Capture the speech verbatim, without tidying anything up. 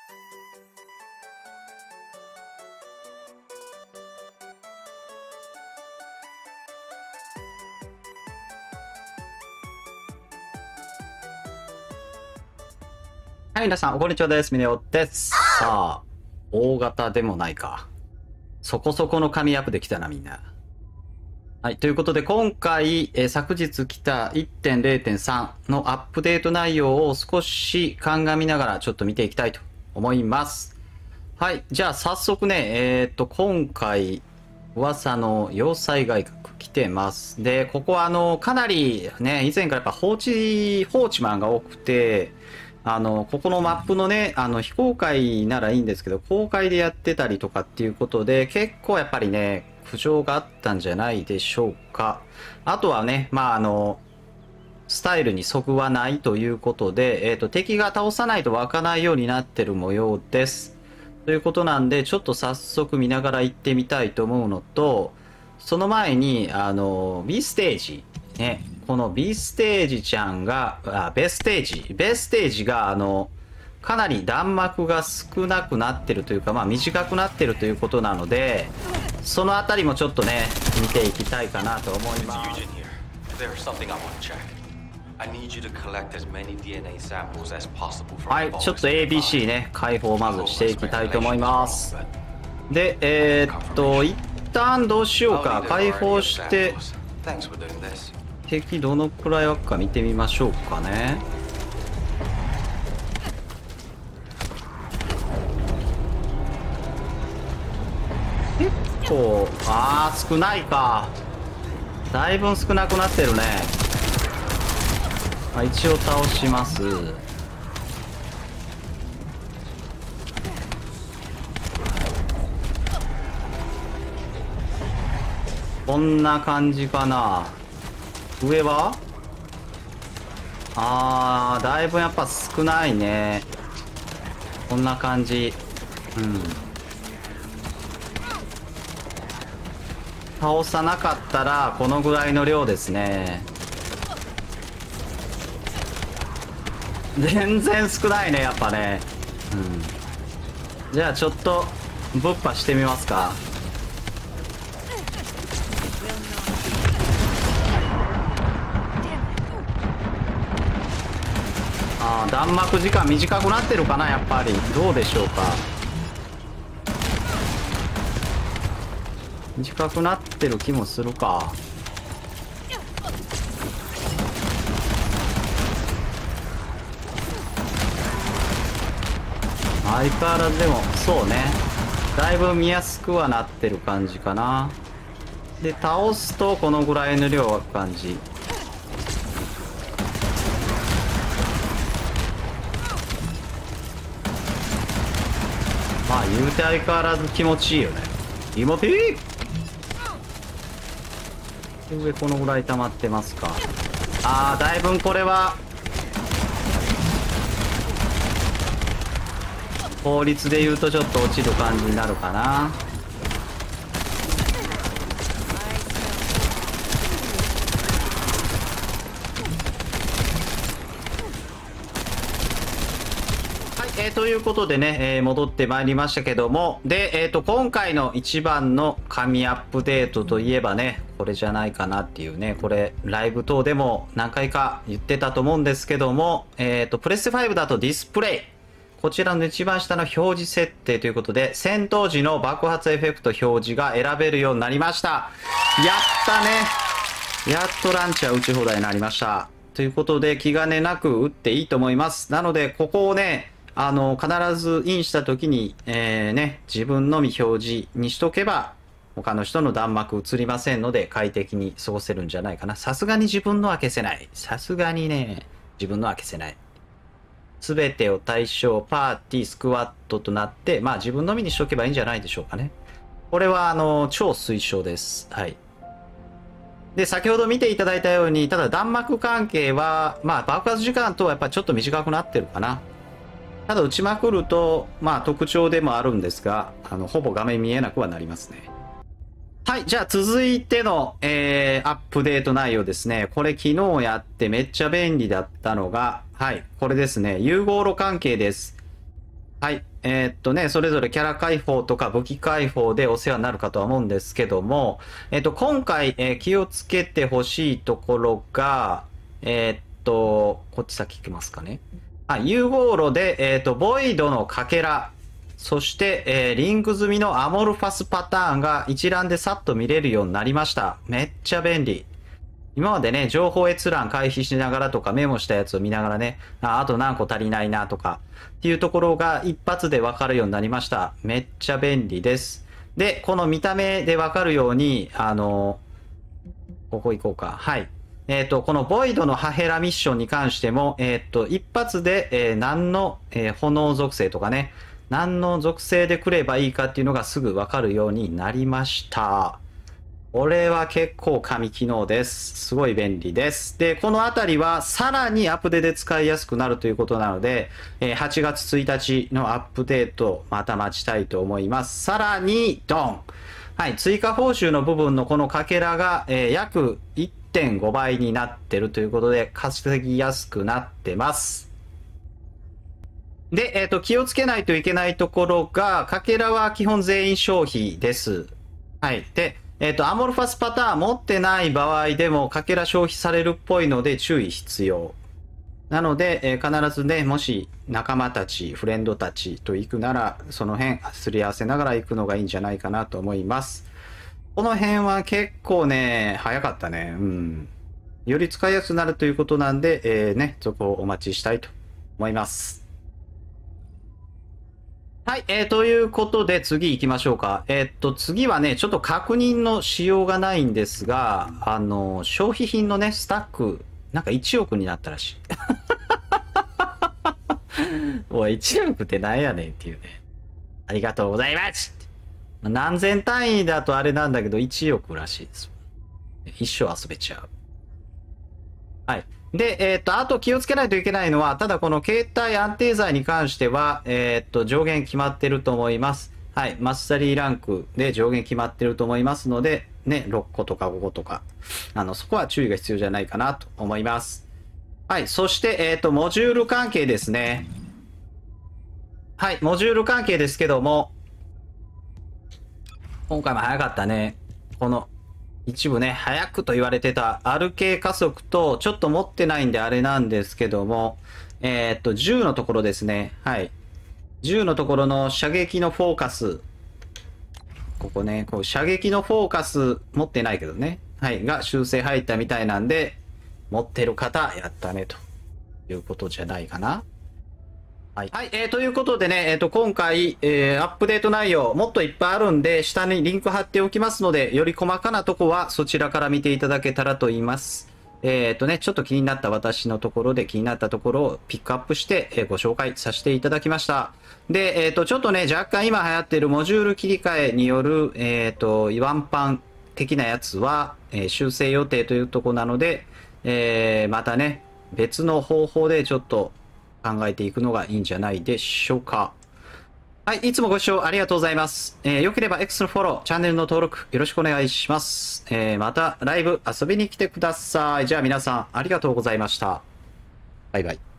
はい、皆さん、こんにちはです。ミネオです。さあ、大型でもないか。そこそこの紙アップできたな、みんな。はい、ということで、今回、えー、昨日来た いってんれいてんさん のアップデート内容を少し鑑みながらちょっと見ていきたいと思います。はい、じゃあ早速ね、えっと、今回、噂の要塞外郭来てます。で、ここはあの、かなりね、以前からやっぱ放置、放置マンが多くて、あの、ここのマップのね、あの、非公開ならいいんですけど、公開でやってたりとかっていうことで、結構やっぱりね、苦情があったんじゃないでしょうか。あとはね、まあ、あの、スタイルにそぐわないということで、えっと、敵が倒さないと湧かないようになってる模様です。ということなんで、ちょっと早速見ながら行ってみたいと思うのと、その前に、あの、B ステージ、ね、この B ステージちゃんが、あ、ベステージ、ベステージが、あの、かなり弾幕が少なくなってるというか、まあ短くなってるということなので、そのあたりもちょっとね、見ていきたいかなと思います。はい、ちょっと エービーシー ね、解放をまずしていきたいと思います。で、えー、っと、一旦どうしようか、解放して、敵どのくらい湧くか見てみましょうかね。結構、あー、少ないか。だいぶ少なくなってるね。あ、一応倒します。こんな感じかな。上はあー、だいぶやっぱ少ないね。こんな感じ。うん。倒さなかったらこのぐらいの量ですね。全然少ないね、やっぱね。うん。じゃあちょっとぶっ破してみますか。ああ、弾幕時間短くなってるかな、やっぱり。どうでしょうか。短くなってる気もするか。相変わらずでも、そうね。だいぶ見やすくはなってる感じかな。で、倒すとこのぐらいの量は感じ。まあ言うて相変わらず気持ちいいよね。気持ちいい。上このぐらい溜まってますか。あー、だいぶこれは効率で言うとちょっと落ちる感じになるかな。えー、ということでね、えー、戻ってまいりましたけども、で、えーと、今回の一番の神アップデートといえばね、これじゃないかなっていうね、これ、ライブ等でも何回か言ってたと思うんですけども、えーと、プレステファイブだとディスプレイ。こちらの一番下の表示設定ということで、戦闘時の爆発エフェクト表示が選べるようになりました。やったね。やっとランチャー撃ち放題になりました。ということで、気兼ねなく撃っていいと思います。なので、ここをね、あの、必ずインした時に、えー、ね、自分のみ表示にしとけば、他の人の弾幕映りませんので、快適に過ごせるんじゃないかな。さすがに自分のは消せない。さすがにね、自分のは消せない。すべてを対象、パーティー、スクワットとなって、まあ自分のみにしとけばいいんじゃないでしょうかね。これは、あの、超推奨です。はい。で、先ほど見ていただいたように、ただ弾幕関係は、まあ爆発時間とはやっぱりちょっと短くなってるかな。ただ打ちまくると、まあ特徴でもあるんですが、あの、ほぼ画面見えなくはなりますね。はい。じゃあ続いての、えー、アップデート内容ですね。これ昨日やってめっちゃ便利だったのが、はい。これですね。融合路関係です。 はい。えーっとね、それぞれキャラ解放とか武器解放でお世話になるかとは思うんですけども、えーっと、今回、えー気をつけてほしいところが、えーっと、こっち先行きますかね。あ、融合炉で、えーっと、ボイドのかけら、そして、えーリンク済みのアモルファスパターンが一覧でさっと見れるようになりました。めっちゃ便利。今までね、情報閲覧回避しながらとかメモしたやつを見ながらね、あ、あと何個足りないなとかっていうところが一発でわかるようになりました。めっちゃ便利です。で、この見た目でわかるように、あの、ここ行こうか。はい。えっ、と、このボイドのハヘラミッションに関しても、えっ、と、一発で、えー何の、えー炎属性とかね、何の属性で来ればいいかっていうのがすぐわかるようになりました。これは結構神機能です。すごい便利です。で、このあたりはさらにアップデで使いやすくなるということなので、えーはちがつついたちのアップデート、また待ちたいと思います。さらに、ドンはい、追加報酬の部分のこのかけらが、えー約いってんごばいになってるということで、稼ぎやすくなってます。で、えっ、と、気をつけないといけないところが、かけらは基本全員消費です。はい。で、えっ、と、アモルファスパターン持ってない場合でも、かけら消費されるっぽいので注意必要。なので、えー必ずね、もし仲間たち、フレンドたちと行くなら、その辺、すり合わせながら行くのがいいんじゃないかなと思います。この辺は結構ね、早かったね。うん。より使いやすくなるということなんで、えーね、そこをお待ちしたいと思います。はい、えー、ということで次行きましょうか。えーっと、次はね、ちょっと確認のしようがないんですが、あの、消費品のね、スタック、なんかいちおくになったらしい。おい、いちおくってなんやねんっていうね。ありがとうございますって何千単位だとあれなんだけど、いちおくらしいです。一生遊べちゃう。はい。で、えーっと、あと気をつけないといけないのは、ただこの携帯安定剤に関しては、えーっと、上限決まってると思います。はい。マスタリーランクで上限決まってると思いますので、ね、ろっことかごことか、あの、そこは注意が必要じゃないかなと思います。はい。そして、えーっと、モジュール関係ですね。はい。モジュール関係ですけども、今回も早かったね。この一部ね、早くと言われてた アールケー 加速と、ちょっと持ってないんであれなんですけども、えーっと、じゅうのところですね。はい。じゅうのところの射撃のフォーカス。ここね、こう射撃のフォーカス持ってないけどね。はい。が修正入ったみたいなんで、持ってる方、やったね、ということじゃないかな。はい。はい、えー、ということでね、えっ、と、今回、えー、アップデート内容、もっといっぱいあるんで、下にリンク貼っておきますので、より細かなとこはそちらから見ていただけたらと言います。えっ、とね、ちょっと気になった私のところで気になったところをピックアップして、えーご紹介させていただきました。で、えっ、と、ちょっとね、若干今流行っているモジュール切り替えによる、えっ、と、ワンパン的なやつは、えー修正予定というところなので、えーまたね、別の方法でちょっと考えていくのがいいんじゃないでしょうか。はい、いつもご視聴ありがとうございます。えー、よければ X のフォロー、チャンネルの登録よろしくお願いします。えー、またライブ遊びに来てください。じゃあ皆さんありがとうございました。バイバイ。